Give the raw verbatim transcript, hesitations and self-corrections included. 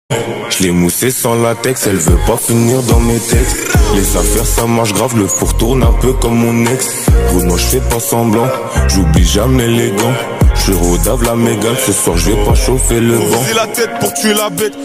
Je l'ai moussé sans latex, elle veut pas finir dans mes textes. Les affaires ça marche grave, le four tourne un peu comme mon ex. Bruno je fais pas semblant, j'oublie jamais les gants. Je suis rodave la mégale, ce soir je vais pas chauffer le vent. la tête pour tuer la bête.